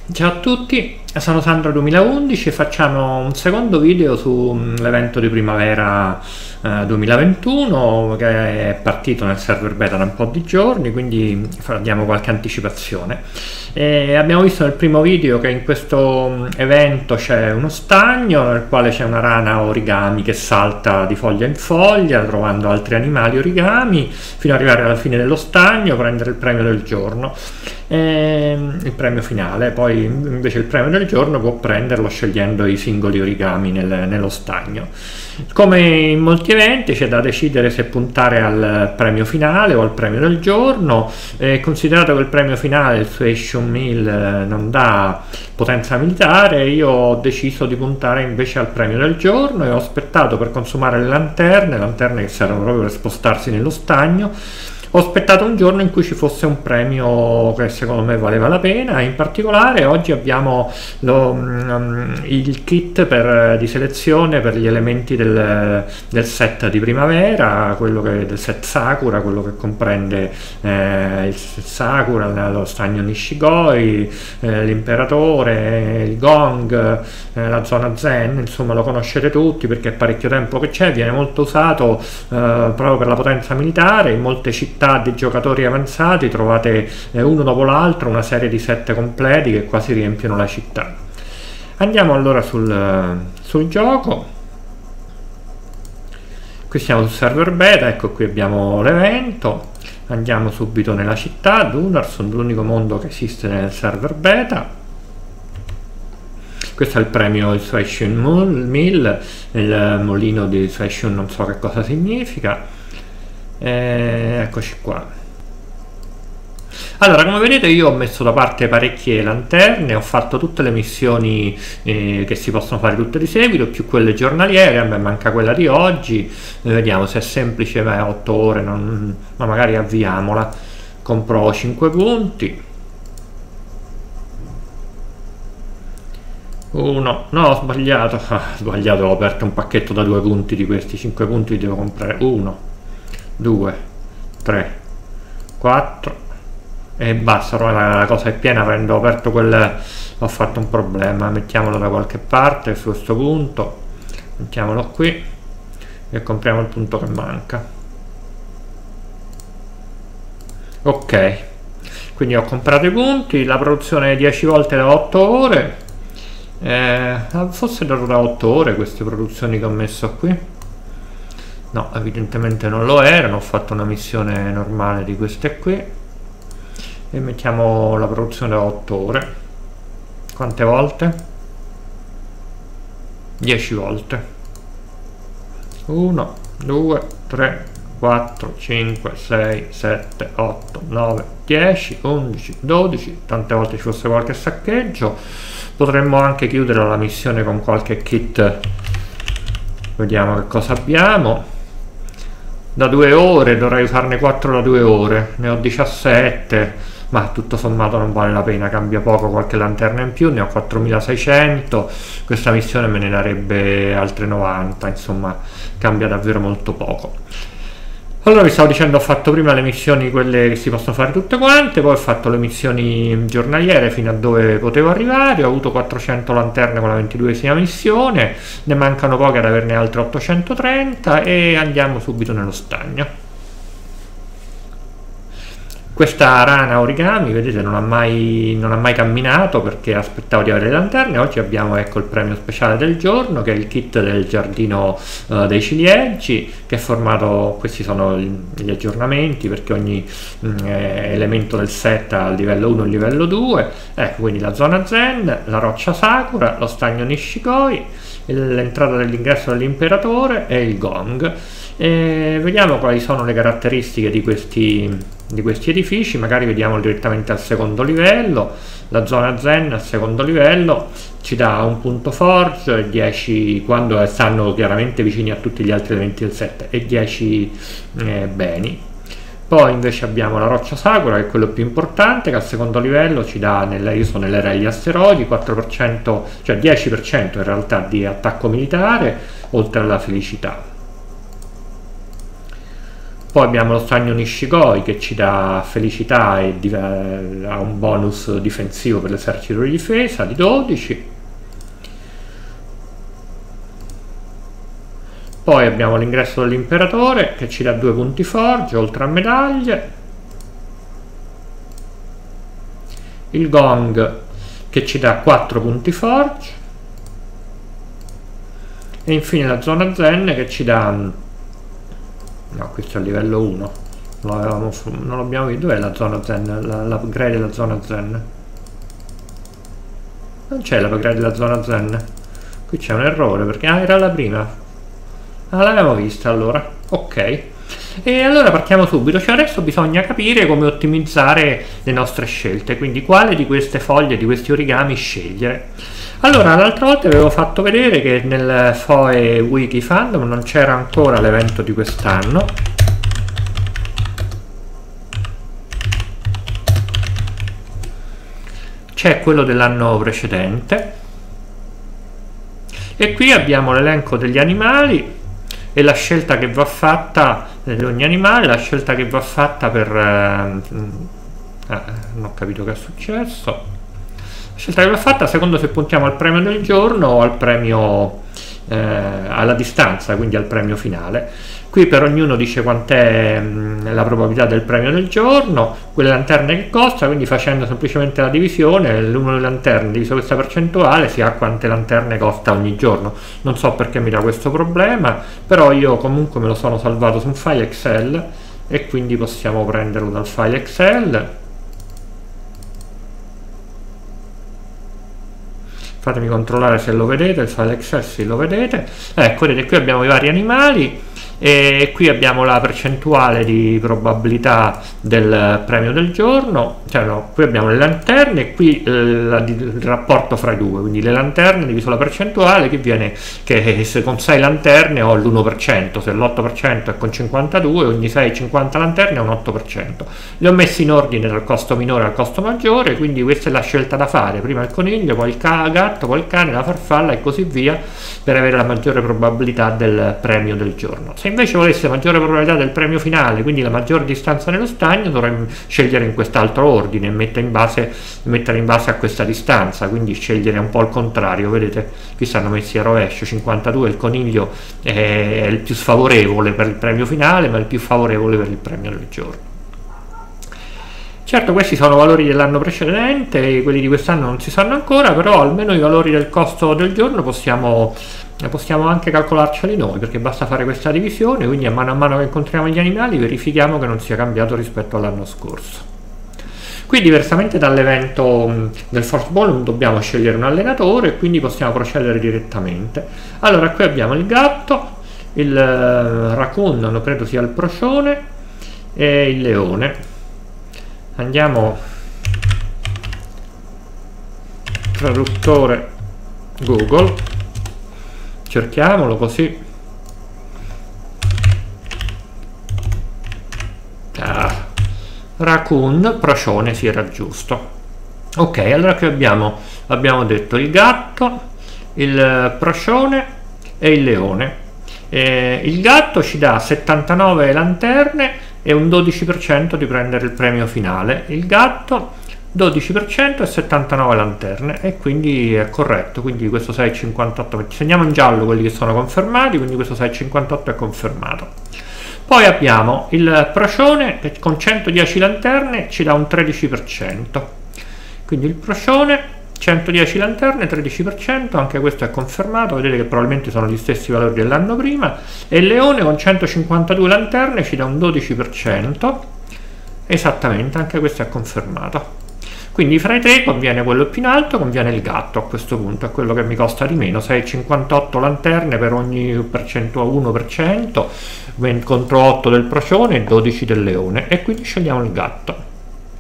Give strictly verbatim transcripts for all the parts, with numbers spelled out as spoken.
Ciao a tutti, sono Sandro duemilaundici e facciamo un secondo video sull'evento di primavera eh, duemilaventuno che è partito nel server beta da un po' di giorni, quindi diamo qualche anticipazione. E abbiamo visto nel primo video che in questo evento c'è uno stagno nel quale c'è una rana origami che salta di foglia in foglia trovando altri animali origami fino ad arrivare alla fine dello stagno, prendere il premio del giorno. E il premio finale, poi invece il premio del giorno può prenderlo scegliendo i singoli origami nel, nello stagno. Come in molti eventi c'è da decidere se puntare al premio finale o al premio del giorno. Eh, considerato che il premio finale, il Suasion Mill, non dà potenza militare, io ho deciso di puntare invece al premio del giorno e ho aspettato per consumare le lanterne, lanterne che servono proprio per spostarsi nello stagno. Ho aspettato un giorno in cui ci fosse un premio che secondo me valeva la pena. In particolare oggi abbiamo lo, um, il kit per, di selezione per gli elementi del, del set di primavera, quello che, del set Sakura, quello che comprende eh, il set Sakura, lo stagno Nishigoi, eh, l'imperatore, il gong, eh, la zona zen, insomma lo conoscete tutti perché è parecchio tempo che c'è, viene molto usato eh, proprio per la potenza militare. In molte città di giocatori avanzati trovate eh, uno dopo l'altro una serie di set completi che quasi riempiono la città. Andiamo allora sul, sul gioco. Qui siamo sul server beta, ecco qui abbiamo l'evento. Andiamo subito nella città, Dunarson, l'unico mondo che esiste nel server beta. Questo è il premio il Suasion Mill, il mulino di Suasion non so che cosa significa. Eh, eccoci qua. Allora, come vedete io ho messo da parte parecchie lanterne, ho fatto tutte le missioni eh, che si possono fare tutte di seguito, più quelle giornaliere. A me manca quella di oggi, eh, vediamo se è semplice, beh, otto ore, non, ma magari avviamola. Compro cinque punti. Uno, no, ho sbagliato, ah, sbagliato, ho aperto un pacchetto da due punti di questi cinque punti, devo comprare uno, due, tre, quattro e basta. La, la cosa è piena, avendo aperto quel, ho fatto un problema. Mettiamolo da qualche parte su questo punto, mettiamolo qui e compriamo il punto che manca. Ok, quindi ho comprato i punti. La produzione è dieci volte da otto ore, eh, forse da otto ore queste produzioni che ho messo qui. No, evidentemente non lo erano. Ho fatto una missione normale di queste qui e mettiamo la produzione da otto ore. Quante volte? dieci volte. uno, due, tre, quattro, cinque, sei, sette, otto, nove, dieci, undici, dodici. Tante volte ci fosse qualche saccheggio. Potremmo anche chiudere la missione con qualche kit. Vediamo che cosa abbiamo. Da due ore, dovrei usarne quattro da due ore, ne ho diciassette, ma tutto sommato non vale la pena, cambia poco, qualche lanterna in più, ne ho quattromilaseicento, questa missione me ne darebbe altre novanta, insomma cambia davvero molto poco. Allora vi stavo dicendo, ho fatto prima le missioni quelle che si possono fare tutte quante, poi ho fatto le missioni giornaliere fino a dove potevo arrivare, ho avuto quattrocento lanterne con la ventiduesima missione, ne mancano poche ad averne altre ottocentotrenta e andiamo subito nello stagno. Questa rana origami, vedete, non ha mai, non ha mai camminato perché aspettavo di avere le lanterne. Oggi abbiamo, ecco, il premio speciale del giorno, che è il kit del giardino uh, dei ciliegi, che è formato, questi sono gli aggiornamenti perché ogni mh, elemento del set ha il livello uno e il livello due. Ecco, quindi la zona zen, la roccia Sakura, lo stagno Nishigoi, l'entrata dell'ingresso dell'imperatore e il gong. E vediamo quali sono le caratteristiche di questi, di questi edifici. Magari vediamo direttamente al secondo livello. La zona zen al secondo livello ci dà un punto forge, dieci quando stanno chiaramente vicini a tutti gli altri elementi del set, e dieci eh, beni. Poi invece abbiamo la roccia Sakura, che è quello più importante, che al secondo livello ci dà, nelle, io sono nell'era degli asteroidi, quattro per cento, cioè dieci per cento in realtà di attacco militare, oltre alla felicità. Poi abbiamo lo stagno Nishikoi che ci dà felicità e ha un bonus difensivo per l'esercito di difesa di dodici. Poi abbiamo l'ingresso dell'imperatore che ci dà due punti forge oltre a medaglie. Il gong che ci dà quattro punti forge. E infine la zona zen che ci dà... No, questo è a livello uno. Non l'abbiamo visto. Dov'è la zona zen? L'upgrade della zona zen? Non c'è l'upgrade della zona zen. Qui c'è un errore perché... Ah, era la prima. Ah, l'abbiamo vista allora, ok. E allora partiamo subito, cioè adesso bisogna capire come ottimizzare le nostre scelte, quindi quale di queste foglie, di questi origami scegliere. Allora, l'altra volta avevo fatto vedere che nel F O E Wiki Fandom non c'era ancora l'evento di quest'anno. C'è quello dell'anno precedente. E qui abbiamo l'elenco degli animali e la scelta che va fatta di ogni animale, la scelta che va fatta per... Eh, eh, non ho capito che è successo. La scelta che va fatta secondo se puntiamo al premio del giorno o al premio eh, alla distanza, quindi al premio finale. Qui per ognuno dice quant'è la probabilità del premio del giorno, quelle lanterne che costa, quindi facendo semplicemente la divisione, il numero di lanterne diviso questa percentuale si ha quante lanterne costa ogni giorno. Non so perché mi dà questo problema, però io comunque me lo sono salvato su un file Excel e quindi possiamo prenderlo dal file Excel. Fatemi controllare se lo vedete, il file Excel sì, lo vedete. Ecco, vedete, qui abbiamo i vari animali e qui abbiamo la percentuale di probabilità del premio del giorno, cioè no, qui abbiamo le lanterne e qui eh, la, il rapporto fra i due, quindi le lanterne diviso la percentuale che viene che se con sei lanterne ho l'uno per cento, se l'otto per cento è con cinquantadue, ogni sei cinquanta lanterne è un otto per cento. Li ho messi in ordine dal costo minore al costo maggiore, quindi questa è la scelta da fare, prima il coniglio, poi il gatto, poi il cane, la farfalla e così via, per avere la maggiore probabilità del premio del giorno. Se invece volesse maggiore probabilità del premio finale, quindi la maggiore distanza nello stagno, dovrei scegliere in quest'altro ordine e mettere in base, mettere in base a questa distanza, quindi scegliere un po' il contrario. Vedete, qui stanno messi a rovescio, cinquantadue, il coniglio è il più sfavorevole per il premio finale, ma il più favorevole per il premio del giorno. Certo, questi sono valori dell'anno precedente, quelli di quest'anno non si sanno ancora, però almeno i valori del costo del giorno possiamo, possiamo anche calcolarceli noi, perché basta fare questa divisione, quindi a mano a mano che incontriamo gli animali verifichiamo che non sia cambiato rispetto all'anno scorso. Qui, diversamente dall'evento del Force Ball, dobbiamo scegliere un allenatore e quindi possiamo procedere direttamente. Allora, qui abbiamo il gatto, il raccoon, non credo sia il procione, e il leone. Andiamo, traduttore Google, cerchiamolo così. Ah, raccoon, procione, si era giusto. Ok, allora qui abbiamo, abbiamo detto il gatto, il procione e il leone. Eh, il gatto ci dà settantanove lanterne e un dodici per cento di prendere il premio finale. Il gatto dodici per cento e settantanove lanterne, e quindi è corretto, quindi questo sei virgola cinquantotto, segniamo in giallo quelli che sono confermati, quindi questo sei virgola cinquantotto è confermato. Poi abbiamo il procione che con centodieci lanterne ci dà un tredici per cento, quindi il procione centodieci lanterne, tredici per cento, anche questo è confermato, vedete che probabilmente sono gli stessi valori dell'anno prima. E il leone con centocinquantadue lanterne ci dà un dodici per cento, esattamente, anche questo è confermato. Quindi fra i tre conviene quello più in alto, conviene il gatto a questo punto, è quello che mi costa di meno, sei virgola cinquantotto lanterne per ogni percento a uno per cento, contro otto del procione e dodici del leone, e quindi scegliamo il gatto.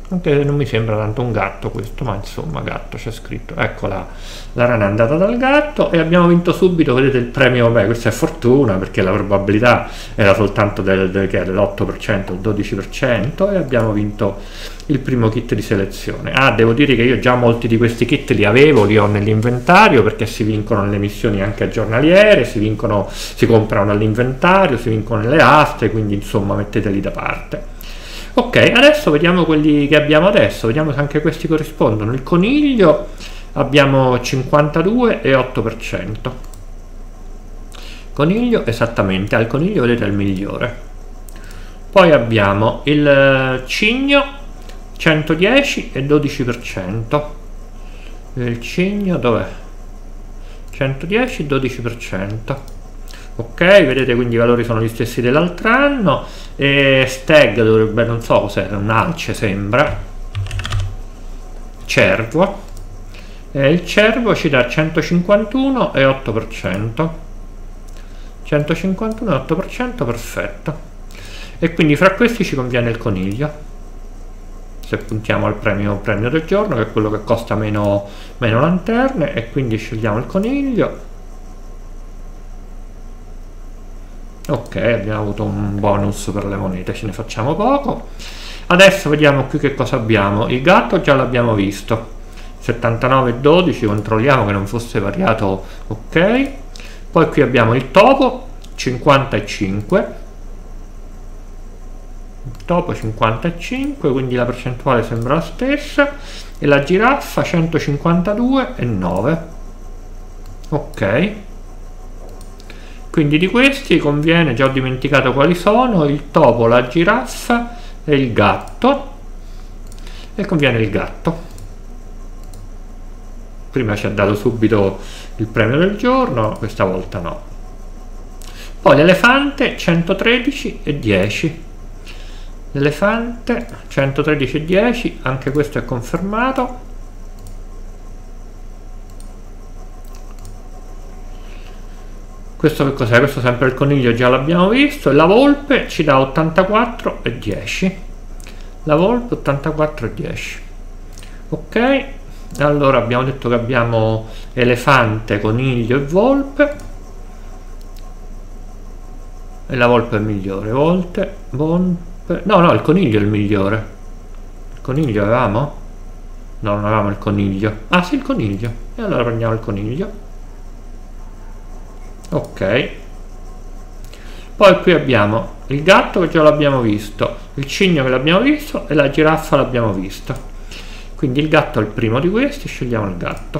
anche se non mi sembra tanto un gatto questo, ma insomma gatto c'è scritto. Ecco la, la rana è andata dal gatto e abbiamo vinto subito, vedete il premio. Beh, questa è fortuna perché la probabilità era soltanto del, del, dell'otto per cento, il dodici per cento, e abbiamo vinto il primo kit di selezione. Ah, devo dire che io già molti di questi kit li avevo, li ho nell'inventario, perché si vincono nelle missioni anche giornaliere, si vincono, si comprano dall'inventario, si vincono nelle aste, quindi insomma metteteli da parte. Ok, adesso vediamo quelli che abbiamo adesso, vediamo se anche questi corrispondono. Il coniglio abbiamo cinquantadue e otto per cento. Coniglio esattamente, al coniglio vedete è il migliore. Poi abbiamo il cigno centodieci e dodici per cento. Il cigno dov'è? centodieci e dodici per cento. Ok, vedete, quindi i valori sono gli stessi dell'altro anno. E stag dovrebbe, non so cos'è, un alce sembra. Cervo. E il cervo ci dà centocinquantuno e otto per cento. centocinquantuno e otto per cento, perfetto. E quindi fra questi ci conviene il coniglio, se puntiamo al premio, premio del giorno, che è quello che costa meno, meno lanterne, e quindi scegliamo il coniglio. Ok, abbiamo avuto un bonus per le monete, ce ne facciamo poco. Adesso vediamo qui che cosa abbiamo. Il gatto già l'abbiamo visto, settantanove e dodici, controlliamo che non fosse variato. Ok, poi qui abbiamo il topo cinquanta e cinque, il topo cinquanta e cinque, quindi la percentuale sembra la stessa, e la giraffa centocinquantadue e nove. Ok, quindi di questi conviene, già ho dimenticato quali sono, il topo, la giraffa e il gatto, e conviene il gatto. Prima ci ha dato subito il premio del giorno, questa volta no. Poi l'elefante centotredici e dieci. L'elefante centotredici e dieci, anche questo è confermato. Questo che cos'è? Questo sempre il coniglio, già l'abbiamo visto. E la volpe ci dà ottantaquattro e dieci. La volpe ottantaquattro e dieci. Ok, allora abbiamo detto che abbiamo elefante, coniglio e volpe. E la volpe è il migliore. Volte, volpe. No, no, il coniglio è il migliore. Il coniglio avevamo? No, non avevamo il coniglio. Ah sì, il coniglio. E allora prendiamo il coniglio. Ok, poi qui abbiamo il gatto che già l'abbiamo visto, il cigno che l'abbiamo visto e la giraffa l'abbiamo visto. Quindi il gatto è il primo di questi, scegliamo il gatto.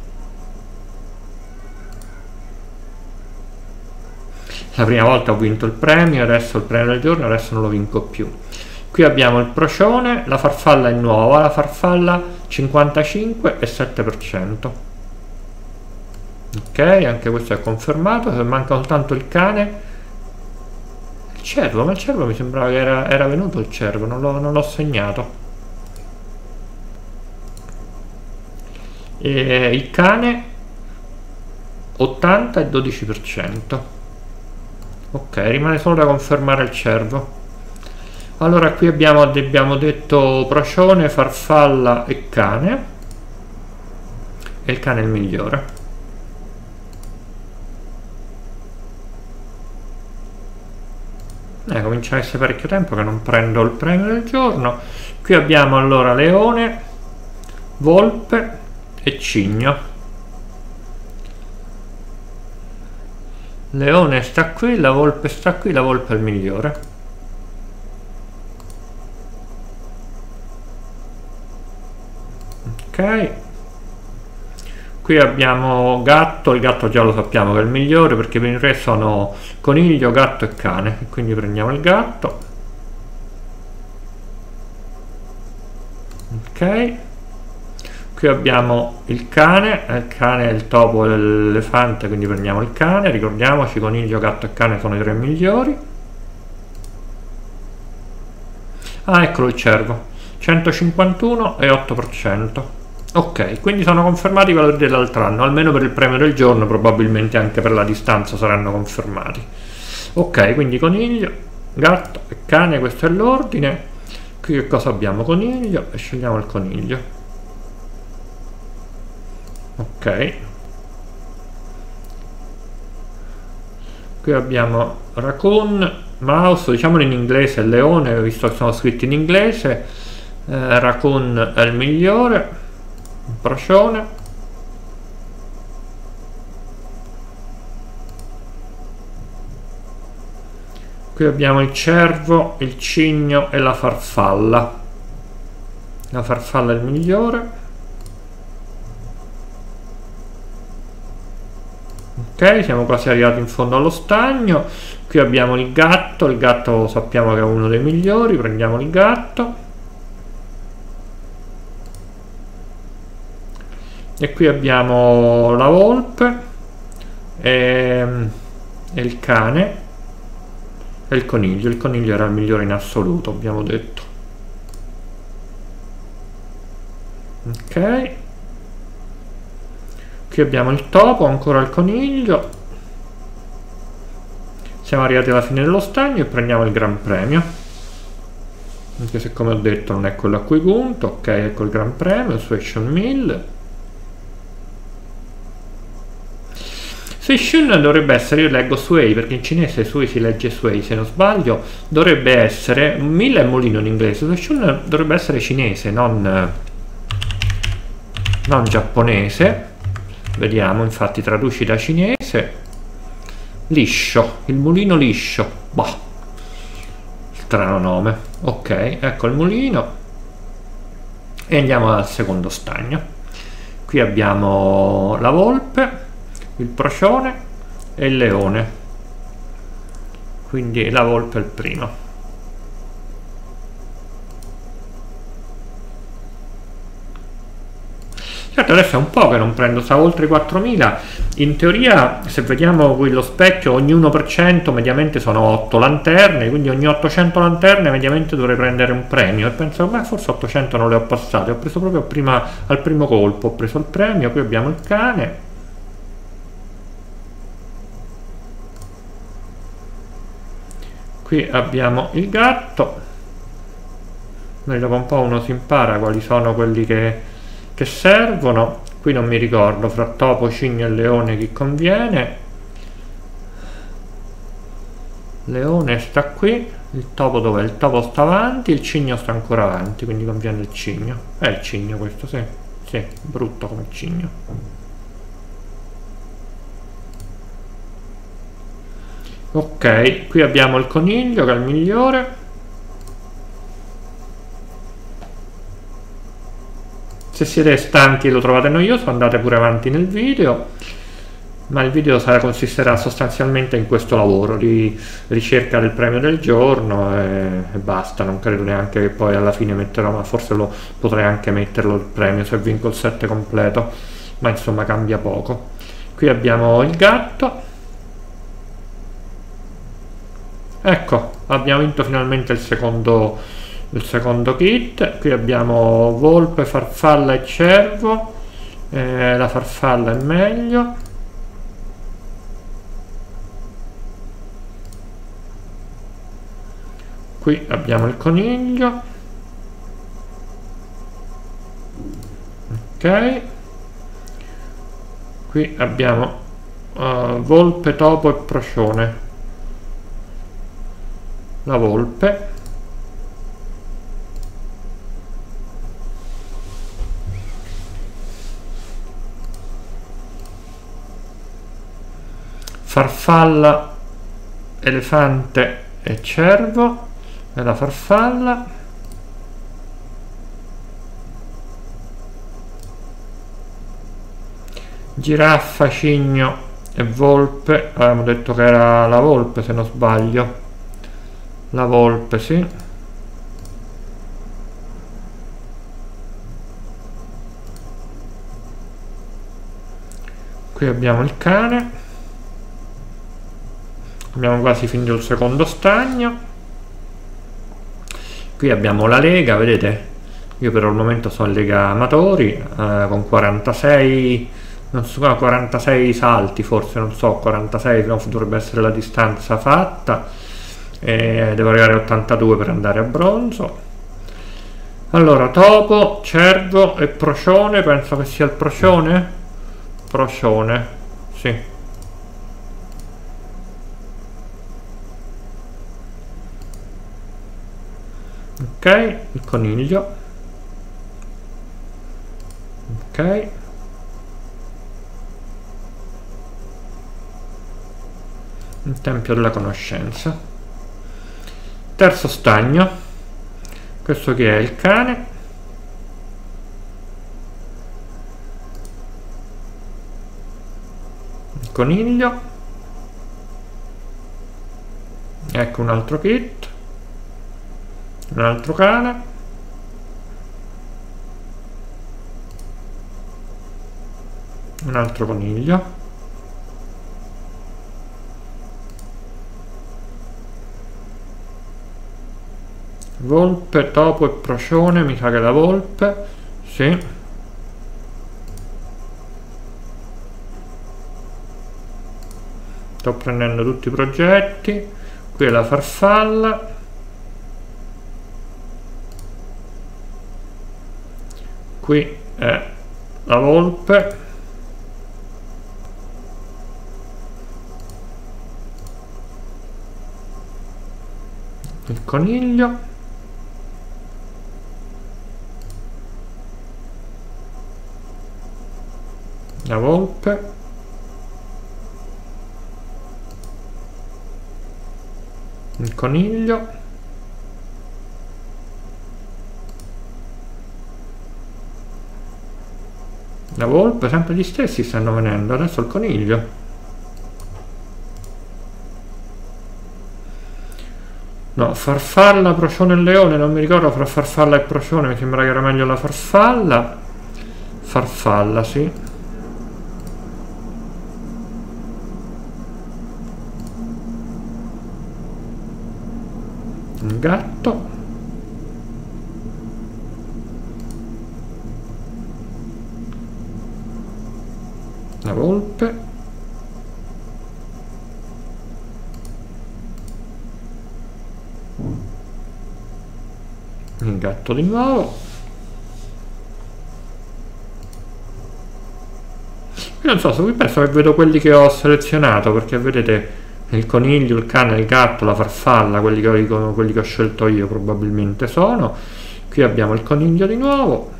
La prima volta ho vinto il premio, adesso il premio del giorno, adesso non lo vinco più. Qui abbiamo il procione, la farfalla è nuova, la farfalla cinquantacinque e sette per cento. Ok, anche questo è confermato, manca soltanto il cane. Il cervo, ma il cervo mi sembrava che era, era venuto il cervo, non l'ho segnato. E il cane ottanta e dodici per cento. Ok, rimane solo da confermare il cervo. Allora qui abbiamo, abbiamo detto procione, farfalla e cane, e il cane è il migliore. Eh, comincia a essere parecchio tempo che non prendo il premio del giorno. Qui abbiamo allora leone, volpe e cigno. Leone sta qui, la volpe sta qui, la volpe è il migliore. Ok, qui abbiamo gatto, il gatto già lo sappiamo che è il migliore perché per il re sono coniglio, gatto e cane, e quindi prendiamo il gatto. Ok, qui abbiamo il cane, il cane è il topo e l'elefante, quindi prendiamo il cane. Ricordiamoci, coniglio, gatto e cane sono i tre migliori. Ah, eccolo il cervo, centocinquantuno e otto per cento. Ok, quindi sono confermati i valori dell'altro anno, almeno per il premio del giorno, probabilmente anche per la distanza saranno confermati. Ok, quindi coniglio, gatto e cane, questo è l'ordine. Qui che cosa abbiamo? Coniglio, e scegliamo il coniglio. Ok, qui abbiamo raccoon, mouse, diciamolo in inglese, leone, visto che sono scritti in inglese. eh, raccoon è il migliore, un procione. Qui abbiamo il cervo, il cigno e la farfalla. La farfalla è il migliore. Ok, siamo quasi arrivati in fondo allo stagno. Qui abbiamo il gatto, il gatto sappiamo che è uno dei migliori, prendiamo il gatto. E qui abbiamo la volpe e, e il cane e il coniglio. Il coniglio era il migliore in assoluto, abbiamo detto. Ok, qui abbiamo il topo, ancora il coniglio. Siamo arrivati alla fine dello stagno e prendiamo il gran premio, anche se come ho detto non è quello a cui punto. Ok, ecco il gran premio, Suation mille. Suation dovrebbe essere, io leggo Sui perché in cinese Sui si legge Sui se non sbaglio, dovrebbe essere, mille è mulino in inglese, Suation dovrebbe essere cinese, non, non giapponese. Vediamo, infatti traduci da cinese. Liscio, il mulino liscio, boh, strano nome. Ok, ecco il mulino e andiamo al secondo stagno. Qui abbiamo la volpe, il procione e il leone, quindi la volpe è il primo. Certo, adesso è un po' che non prendo, sta oltre i quattromila. In teoria, se vediamo qui lo specchio, ogni uno per cento mediamente sono otto lanterne, quindi ogni ottocento lanterne mediamente dovrei prendere un premio. E penso, beh, forse ottocento non le ho passate, ho preso proprio prima, al primo colpo, ho preso il premio. Qui abbiamo il cane. Qui abbiamo il gatto. Noi dopo un po' uno si impara quali sono quelli che... che servono. Qui non mi ricordo fra topo, cigno e leone chi conviene. Leone sta qui, il topo dov'è? Il topo sta avanti, il cigno sta ancora avanti, quindi conviene il cigno. È il cigno questo, sì, sì, brutto come il cigno. Ok, qui abbiamo il coniglio che è il migliore. Se siete stanchi e lo trovate noioso, andate pure avanti nel video, ma il video sarà, consisterà sostanzialmente in questo lavoro di ricerca del premio del giorno e, e basta. Non credo neanche che poi alla fine metterò, ma forse lo potrei anche metterlo il premio se vinco il set completo, ma insomma cambia poco. Qui abbiamo il gatto. Ecco, abbiamo vinto finalmente il secondo, il secondo kit. Qui abbiamo volpe, farfalla e cervo. Eh, la farfalla è meglio. Qui abbiamo il coniglio. Ok. Qui abbiamo uh, volpe, topo e procione. La volpe. Farfalla, elefante e cervo. E la farfalla. Giraffa, cigno e volpe. Avevamo detto che era la volpe se non sbaglio. La volpe, sì. Qui abbiamo il cane. Abbiamo quasi finito il secondo stagno. Qui abbiamo la lega, vedete? Io per il momento sono in lega amatori, eh, con quarantasei, non so, quarantasei salti forse, non so, quarantasei no, dovrebbe essere la distanza fatta. E devo arrivare a ottantadue per andare a bronzo. Allora, topo, cervo e procione, penso che sia il procione? Procione, sì. Ok, il coniglio. Ok. Il tempio della conoscenza. Terzo stagno. Questo che è il cane. Il coniglio. Ecco un altro kit. Un altro cane. Un altro coniglio. Volpe, topo e procione, mi sa che la volpe, sì. Sto prendendo tutti i progetti. Qui è la farfalla. Qui è la volpe. Il coniglio. La volpe. Il coniglio. La volpe, sempre gli stessi stanno venendo, adesso il coniglio. No, farfalla, procione e leone, non mi ricordo fra farfalla e procione, mi sembra che era meglio la farfalla. Farfalla, sì. Un gatto. La volpe. Il gatto di nuovo. Io non so, se vi penso che vedo quelli che ho selezionato, perché vedete il coniglio, il cane, il gatto, la farfalla, quelli che, ho, quelli che ho scelto io probabilmente sono. Qui abbiamo il coniglio di nuovo.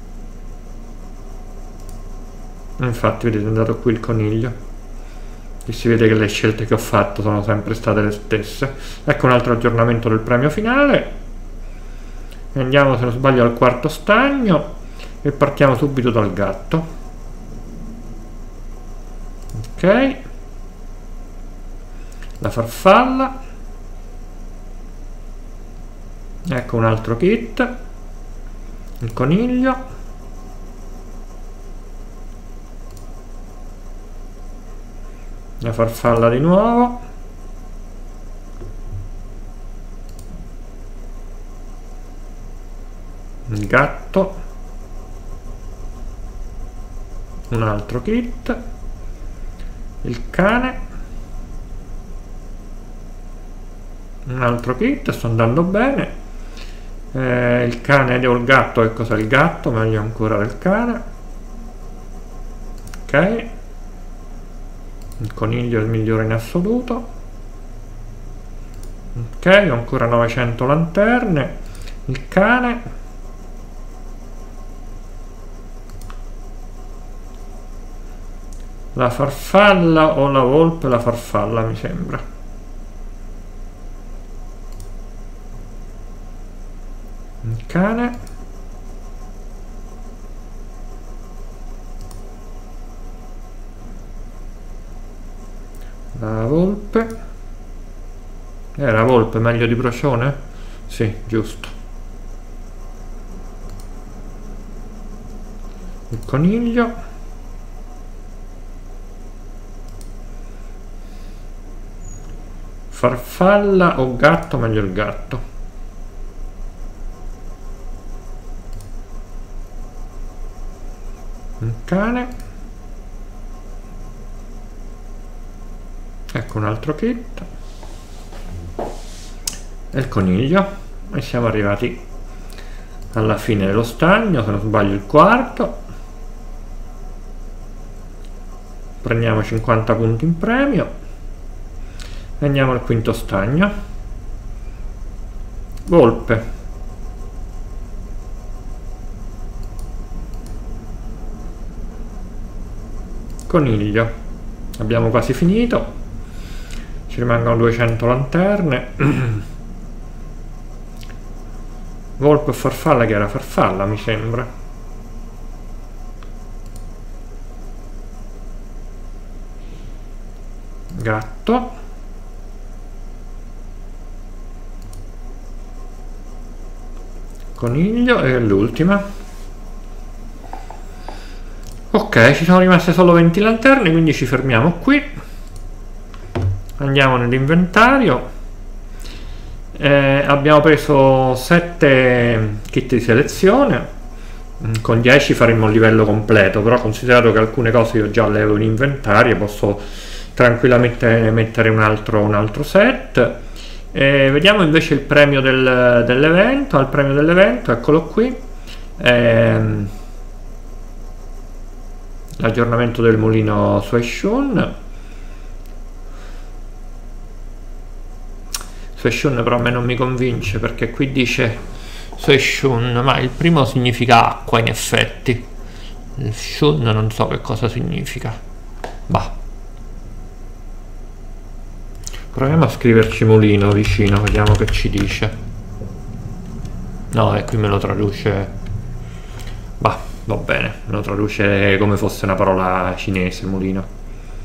Infatti vedete è andato qui il coniglio. E si vede che le scelte che ho fatto sono sempre state le stesse. Ecco un altro aggiornamento del premio finale. Andiamo, se non sbaglio, al quarto stagno e partiamo subito dal gatto. Ok. La farfalla. Ecco un altro kit. Il coniglio. La farfalla di nuovo. Il gatto. Un altro kit. Il cane. Un altro kit, sto andando bene. Eh, il cane o il gatto, che cos'è il gatto? Meglio ancora del cane. Ok. Il coniglio è il migliore in assoluto. Ok, ho ancora novecento lanterne. Il cane. La farfalla o la volpe? La farfalla mi sembra. Il cane. La volpe. Eh, la volpe meglio di procione? Sì, giusto. Il coniglio. Farfalla o gatto? Meglio il gatto. Il cane. Ecco un altro kit. E il coniglio. E siamo arrivati alla fine dello stagno, se non sbaglio il quarto. Prendiamo cinquanta punti in premio e andiamo al quinto stagno. Volpe, coniglio. Abbiamo quasi finito, ci rimangono duecento lanterne. Volpe o farfalla, che era farfalla mi sembra. Gatto, coniglio e l'ultima. Ok, ci sono rimaste solo venti lanterne, quindi ci fermiamo qui. Andiamo nell'inventario. Eh, abbiamo preso sette kit di selezione. Con dieci faremo il livello completo, però considerato che alcune cose io già le avevo in inventario, posso tranquillamente mettere un altro, un altro set. Eh, vediamo invece il premio del, dell'evento. Al premio dell'evento, eccolo qui, eh, l'aggiornamento del mulino Sueshun. Sueshun però a me non mi convince, perché qui dice Sueshun, ma il primo significa acqua in effetti, il Shun non so che cosa significa. Bah, proviamo a scriverci mulino vicino, vediamo che ci dice. No, e qui me lo traduce, bah, va bene, me lo traduce come fosse una parola cinese, mulino.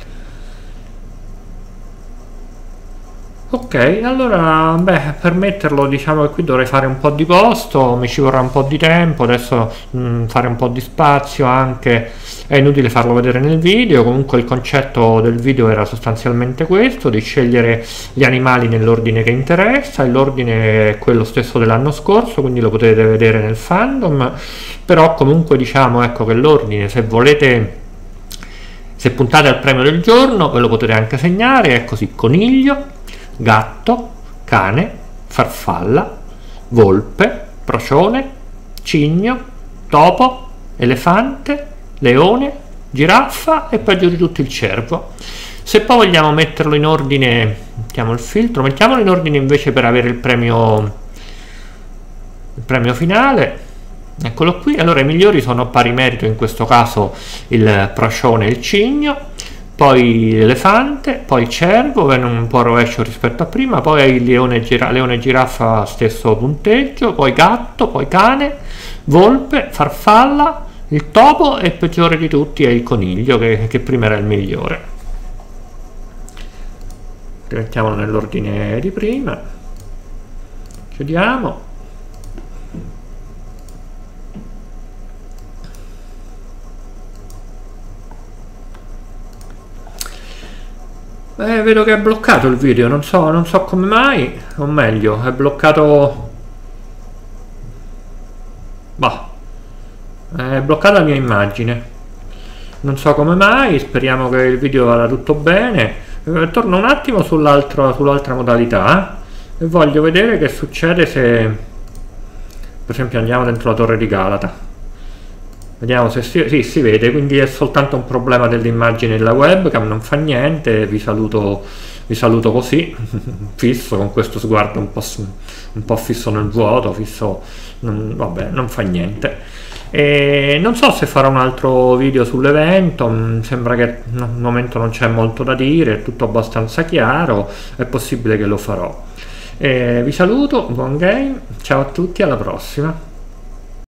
Ok, allora, beh, per metterlo diciamo che qui dovrei fare un po' di posto, mi ci vorrà un po' di tempo, adesso mh, fare un po' di spazio anche, è inutile farlo vedere nel video. Comunque il concetto del video era sostanzialmente questo, di scegliere gli animali nell'ordine che interessa, e l'ordine è quello stesso dell'anno scorso, quindi lo potete vedere nel fandom, però comunque diciamo ecco che l'ordine, se volete, se puntate al premio del giorno, ve lo potete anche segnare, è così: coniglio, gatto, cane, farfalla, volpe, procione, cigno, topo, elefante, leone, giraffa e peggio di tutto il cervo. Se poi vogliamo metterlo in ordine, mettiamo il filtro, mettiamolo in ordine invece per avere il premio, il premio finale, eccolo qui. Allora i migliori sono a pari merito in questo caso il procione e il cigno, poi l'elefante, poi il cervo, viene un po' rovescio rispetto a prima, poi il leone, gira, leone e giraffa stesso punteggio, poi gatto, poi cane, volpe, farfalla, il topo e il peggiore di tutti è il coniglio, che, che prima era il migliore. Rimettiamolo nell'ordine di prima, chiudiamo. Eh, vedo che è bloccato il video, non so, non so come mai, o meglio, è bloccato. Bah, è bloccata la mia immagine, non so come mai, speriamo che il video vada tutto bene. Eh, torno un attimo sull'altra sull'altra modalità eh, e voglio vedere che succede se, per esempio, andiamo dentro la torre di Galata. Vediamo se si, sì, si vede, quindi è soltanto un problema dell'immagine della webcam, non fa niente. Vi saluto, vi saluto così, fisso, con questo sguardo un po', un po' fisso nel vuoto, fisso, non, vabbè, non fa niente. E non so se farò un altro video sull'evento, mi sembra che al momento non c'è molto da dire, è tutto abbastanza chiaro, è possibile che lo farò. E vi saluto, buon game, ciao a tutti, alla prossima.